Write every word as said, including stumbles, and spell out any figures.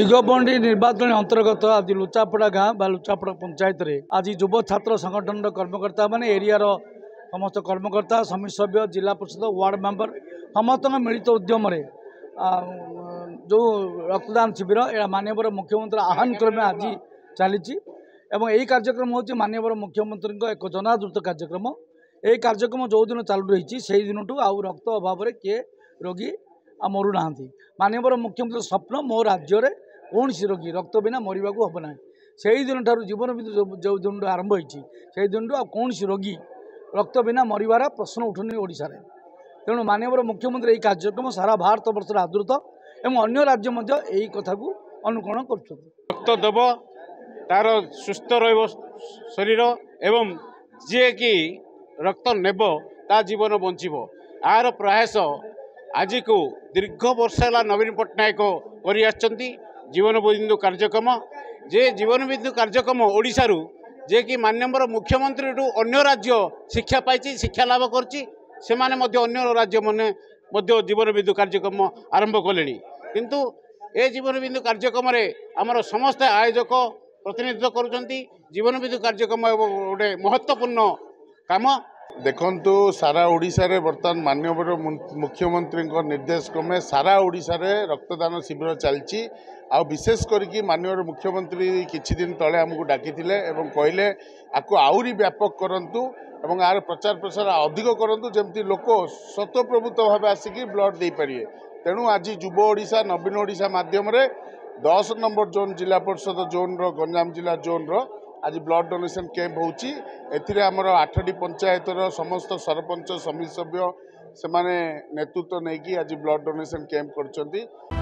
दिगबंडी निर्वाचन अंतर्गत आज लुचापड़ा गाँ बा लुचापड़ा पंचायत रे आज युव छात्र संगठन कर्मकर्ता माने एरिया समस्त कर्मकर्ता समिति सभ्य जिला परिषद वार्ड मेंबर समस्त मिलित उद्यम जो रक्तदान शिविर यह माननीय मुख्यमंत्री आह्वान क्रमे आज चली यही कार्यक्रम हूँ माननीय मुख्यमंत्री एक जनादृत कार्यक्रम। यही कार्यक्रम जो दिन चालू रही से दिन आउ रक्त अभाव किए रोगी आ मरुना माननीय मुख्यमंत्री स्वप्न मो राज्य में कौन सी रोगी रक्त बिना मरवा को हम ना से दिन ठार जीवन बिंदु जो दिन आरंभ होती दिन आ कौन सी रोगी रक्त बिना मरवार प्रश्न उठुनी ओडिशा रे। तेणु माननीय मुख्यमंत्री यही कार्यक्रम सारा भारत वर्ष आदृत एवं अन्य राज्य यही कथा को अनुकरण कर रक्त देव तार सुस्थ ररीर एवं जी कि रक्त नेब ता जीवन बंचब आर प्रयास आज को दीर्घ वर्ष है नवीन पट्टनायक कर जीवन बिंदु कार्यक्रम जे जीवन बिंदु कार्यक्रम ओडिशा जे कि माननीय मुख्यमंत्री अन्य राज्य शिक्षा पाई शिक्षा लाभ कर राज्य मैंने जीवन बिंदु कार्यक्रम आरंभ कले किंतु ए जीवन बिंदु कार्यक्रम आमर समस्त आयोजक प्रतिनिधित्व करुँच जीवन बिंदु कार्यक्रम गोटे महत्वपूर्ण काम। देखंतु सारा ओडिशा रे वर्तमान माननीय मुख्यमंत्री निर्देश क्रमे सारा ओडिशा रे रक्तदान शिविर चलची आ विशेष करके माननीय मुख्यमंत्री किछि दिन तले हमकु डाकिथिले एवं कहले आकु आउरी व्यापक करंतु एवं आर प्रचार प्रसार अधिक करंतु जेमति लोक स्वतःप्रभुत भाव आसिकी ब्लड दे पारिए। तेणु आज युव ओडिशा नवीन ओडिशा माध्यम रे दस नंबर जोन जिला परिषद जोन रो गंजाम जिला जोन रो आज ब्लड डोनेशन कैंप होची एथिरे हमर आठटी पंचायत रो समस्त सरपंच समिति सभ्य से माने नेतृत्व नेकी आज ब्लड डोनेशन कैंप करचंती।